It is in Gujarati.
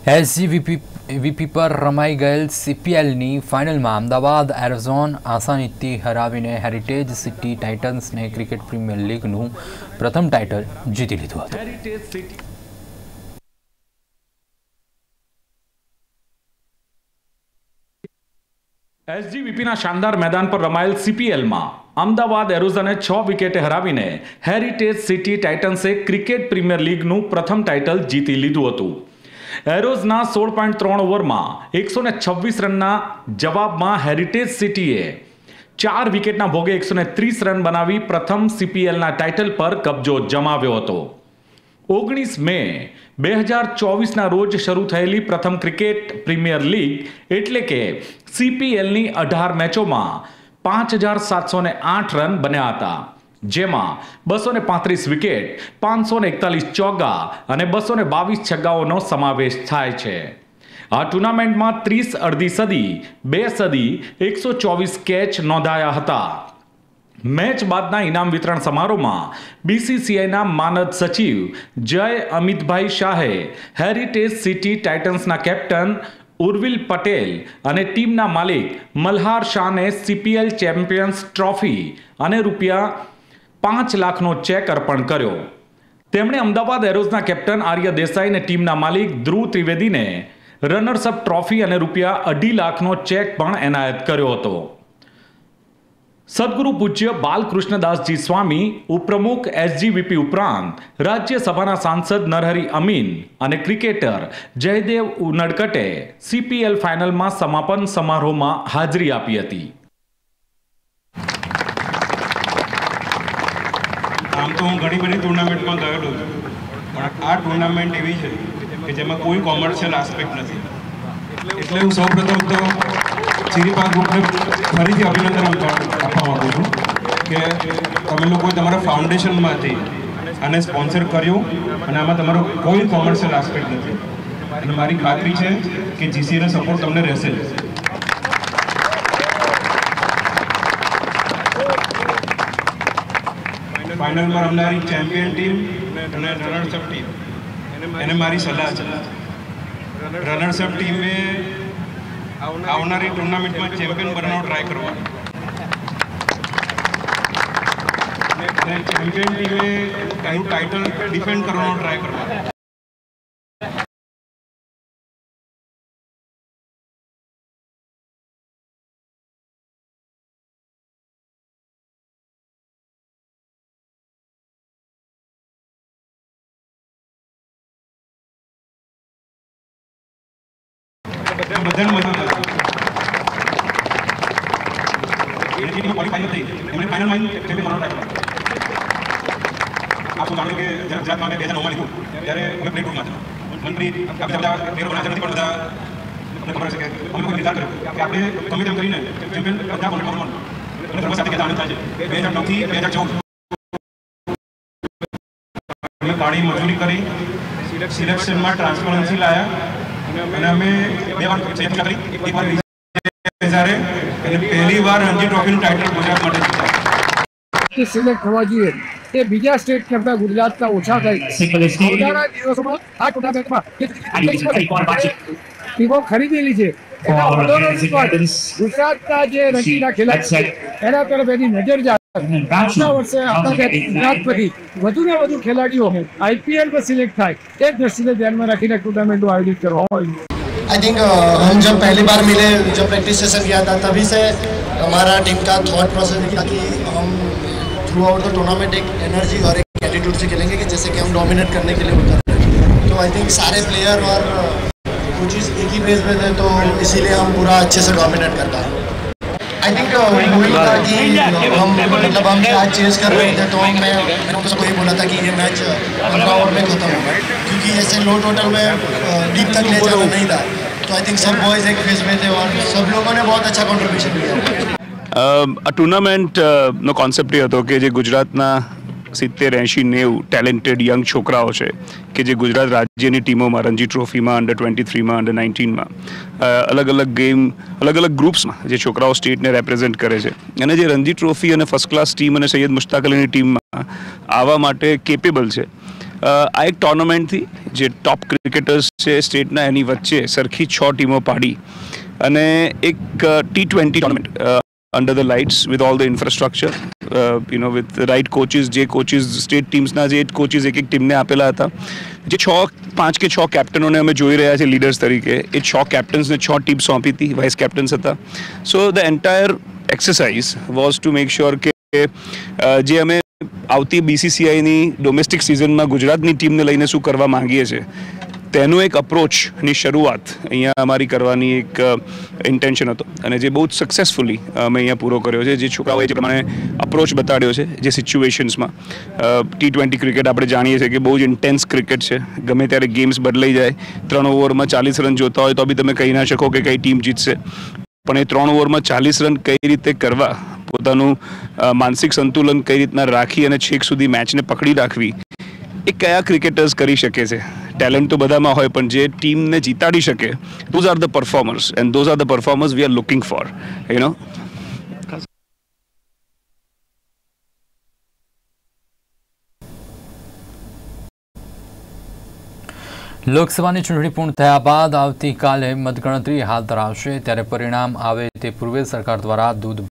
એસજીવીપી પર રમાઈ ગયેલ સીપીએલની ફાઇનલમાં અમદાવાદ એરોઝોન આસાનીથી હરાવીને હેરિટેજ સિટી ટાઇટન્સને ક્રિકેટ પ્રીમિયર લીગનું પ્રથમ ટાઇટલ જીતી લીધું હતું। એસજીવીપીના શાનદાર મેદાન પર રમાયેલ સીપીએલમાં અમદાવાદ એરોઝોને 6 વિકેટે હરાવીને હેરિટેજ સિટી ટાઇટન્સે ક્રિકેટ પ્રીમિયર લીગનું પ્રથમ ટાઇટલ જીતી લીધું હતું। એરોઝના 16.3 ઓવરમાં 126 રનના જવાબમાં હેરિટેજ સિટીએ 4 વિકેટના ભોગે 130 રન બનાવી પ્રથમ સીપીએલના ટાઇટલ પર કબજો જમાવ્યો હતો। 19 મે 2024ના રોજ શરૂ થયેલી પ્રથમ ક્રિકેટ પ્રીમિયર લીગ એટલે કે સીપીએલની 18 મેચોમાં 5708 રન બન્યા હતા, જેમાં 235 વિકેટ, 541 ચોગ્ગા અને 222 છગ્ગાઓનો સમાવેશ થાય છે। આ ટુર્નામેન્ટમાં 30 અડધી સદી, 2 સદી, 124 કેચ નોંધાયા હતા। મેચ બાદના ઇનામ વિતરણ સમારોહમાં બીસીસીઆઈના માનદ સચિવ જય અમિતભાઈ શાહે હેરિટેજ સિટી ટાઇટન્સના કેપ્ટન ઉર્વિલ પટેલ અને ટીમના માલિક મલ્હાર શાહને સીપીએલ ચેમ્પિયન્સ ટ્રોફી અને ₹5 લાખનો ચેક અર્પણ કર્યો। તેમણે અમદાવાદ એરોઝના કેપ્ટન આર્ય દેસાઈ અને ટીમના માલિક ધ્રુવ ત્રિવેદીને રનર્સઅપ ટ્રોફી અને ₹2.5 લાખનો ચેક પણ એનાયત કર્યો હતો। સદગુરુ પૂજ્ય બાલકૃષ્ણદાસજી સ્વામી, ઉપપ્રમુખ એસજીવીપી ઉપરાંત રાજ્યસભાના સાંસદ નરહરી અમીન અને ક્રિકેટર જયદેવ ઉનડકટે સીપીએલ ફાઇનલમાં સમાપન સમારોહમાં હાજરી આપી હતી। આમ તો હું ઘણી બધી ટુર્નામેન્ટમાં ગયેલો છું, પણ આ ટુર્નામેન્ટ એવી છે કે જેમાં કોઈ કોમર્શિયલ આસ્પેક્ટ નથી, એટલે હું સૌપ્રથમ તો ચિરીપાલ ગ્રુપને ફરીથી અભિનંદન આપવા માગું છું કે તમે લોકોએ તમારા ફાઉન્ડેશનમાંથી આને સ્પોન્સર કર્યું અને આમાં તમારો કોઈ કોમર્શિયલ આસ્પેક્ટ નથી, અને મારી ખાતરી છે કે જીસીએનો સપોર્ટ તમને રહેશે। ફાઇનલમાં રમનારી ચેમ્પિયન ટીમ અને રનર્સઅપ ટીમ એને મારી સલાહ છે, રનર્સઅપ ટીમે આવનારી ટુર્નામેન્ટમાં ચેમ્પિયન બનવાનો ટ્રાય કરવાનો, અને ચેમ્પિયન ટીમે એનું ટાઇટલ ડિફેન્ડ કરવાનો ટ્રાય કરવાનો। બધાને મજા આવે। ફાઇનલમાં ચેમ્પિયન બનવાનો ટ્રાય કર્યો। આપ જાણો કે ગુજરાતમાં 2009માં લીધું ત્યારે અમે પ્લે ટૂરમાં હતા, મંત્રી બધા પ્લેયરો બનાવ્યા નથી, પણ બધા ખબર છે કે અમે કોઈ નિર્ધાર કર્યો કે આપણે ગમે તેમ કરીને ચેમ્પિયન બધા બનવાનું, અને સર્વ સાથે આનંદ થાય છે। 2009થી 2014 કાળી મજૂરી કરી સિલેક્શનમાં ટ્રાન્સપરન્સી લાયા, અને અમે 2 વાર ચેમ્પિયન કરી, એક વાર 2000 અને પહેલી વાર રણજી ટ્રોફીનું ટાઇટલ ગુજરાત માટે જીત્યા। સિલેક્ટ થવા જોઈએ એ બીજા સ્ટેટ કરતા ગુજરાતના ઓછા થાય। આવનારા દિવસોમાં આ ટુર્નામેન્ટમાં ટીમો ખરીદેલી છે, ગુજરાતના જે રણજીના ખેલાડી એના તરફ એની નજર જાય। આવતા વર્ષે આપણા ગુજરાત પછી વધુને વધુ ખેલાડીઓ आईपीएल में सिलेक्ट થાય એ દ્રષ્ટિને ધ્યાનમાં રાખીને ટूर्नामेंट आयोजित करवाया है। आई थिंक हम जब पहली बार मिले, जब प्रैक्टिस सेशन किया था, तभी से हमारा टीम का थॉट प्रोसेस था कि हम थ्रू आउट द टूर्नामेंट एक एनर्जी और एक एटीट्यूड से खेलेंगे कि जैसे कि हम डोमिनेट करने के लिए उतर रहे। तो आई थिंक सारे प्लेयर और कुछ चीज़ एक ही पेज पे थे, तो इसीलिए हम पूरा अच्छे से डोमिनेट कर पाए। आई थिंक वही था कि हम मतलब हम मैच चेज कर रहे थे, तो मैंने तो सबको ये बोला था कि ये मैच 15 ओवर में खत्म होगा, क्योंकि ऐसे लो टोटल में डीप तक ले जाना नहीं था। तो आई थिंक सब बॉयज़ एक फेज में थे और सब लोगों ने बहुत अच्छा कॉन्ट्रीब्यूशन किया। આ ટુર્નામેન્ટનો કોન્સેપ્ટ એ હતો કે જે ગુજરાતના 70, 80, 90 ટેલેન્ટેડ યંગ છોકરાઓ છે કે જે ગુજરાત રાજ્યની ટીમોમાં રણજી ટ્રોફીમાં, અંડર 23માં, અંડર 19માં અલગ અલગ ગેમ, અલગ અલગ ગ્રુપ્સમાં જે છોકરાઓ સ્ટેટને રેપ્રેઝેન્ટ કરે છે, અને જે રણજી ટ્રોફી અને ફર્સ્ટ ક્લાસ ટીમ અને સૈયદ મુશ્તાક અલીની ટીમમાં આવવા માટે કેપેબલ છે, આ એક ટુર્નામેન્ટથી જે ટોપ ક્રિકેટર્સ છે સ્ટેટના એની વચ્ચે સરખી 6 ટીમો પાડી અને એક T20 tournament under the lights with all the infrastructure, with the right coaches, જે કોચિસ સ્ટેટ ટીમ્સના જે કોચિસ એક ટીમને આપેલા હતા, જે 5 કે 6 કેપ્ટનોને અમે જોઈ રહ્યા છે લીડર્સ તરીકે, એ 6 કેપ્ટન્સને 6 ટીમ સોંપી હતી, વાઇસ કેપ્ટન્સ હતા. So the entire exercise was to make sure કે જે અમે આવતી BCCIની ડોમેસ્ટિક સિઝનમાં ગુજરાતની ટીમને લઈને શું કરવા માંગીએ છીએ તેનો એક અપ્રોચની શરૂઆત અહીંયા અમારી કરવાની એક ઇન્ટેન્શન હતો અને જે બહુ જ સક્સેસફુલી અમે અહીંયા પૂરો કર્યો છે. જે છોકરાઓએ જે પ્રમાણે અપ્રોચ બતાડ્યો છે જે સિચ્યુએશન્સમાં, T20 ક્રિકેટ આપણે જાણીએ છીએ કે બહુ જ ઇન્ટેન્સ ક્રિકેટ છે, ગમે ત્યારે ગેમ્સ બદલાઈ જાય, 3 ઓવરમાં 40 રન જોતા હોય તો બી તમે કહી ના શકો કે કઈ ટીમ જીતશે, પણ એ 3 ઓવરમાં 40 રન કઈ રીતે કરવા, પોતાનું માનસિક સંતુલન કઈ રીતના રાખી અને છેક સુધી મેચને પકડી રાખવી, એ કયા ક્રિકેટર્સ કરી શકે છે. ટેલેન્ટ તો બધામાં હોય, પણ જે ટીમને જીતાડી શકે, those are the performers and those are the performers we are looking for. લોકસભાની ચૂંટણી પૂર્ણ થયા બાદ આવતીકાલે મતગણતરી હાથ ધરાવશે, ત્યારે પરિણામ આવે તે પૂર્વે સરકાર દ્વારા દૂધ